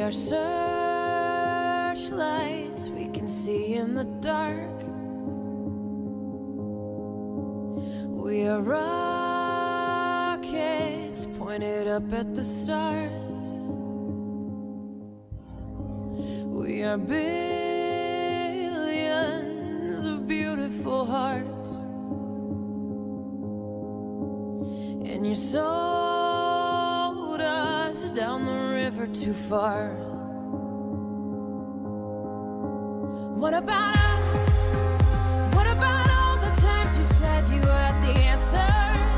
are searchlights we can see in the dark. We are rockets pointed up at the stars. We are billions of beautiful hearts, and you sold us down the river too far. What about us? What about all the times you said you had the answers?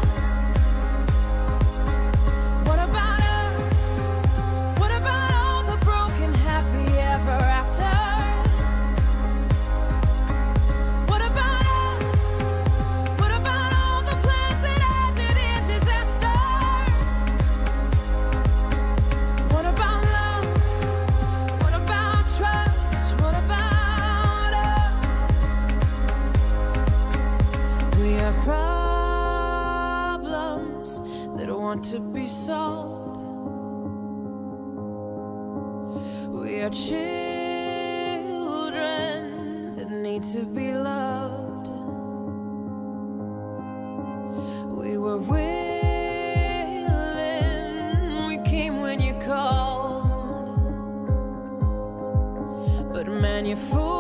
What about us? What about all the broken happy ever afters? What about us? What about all the plans that ended in disaster? What about love? What about trust? What about us? We are problems that want to be solved. We are children that need to be loved. We were willing, we came when you called, but man, you fooled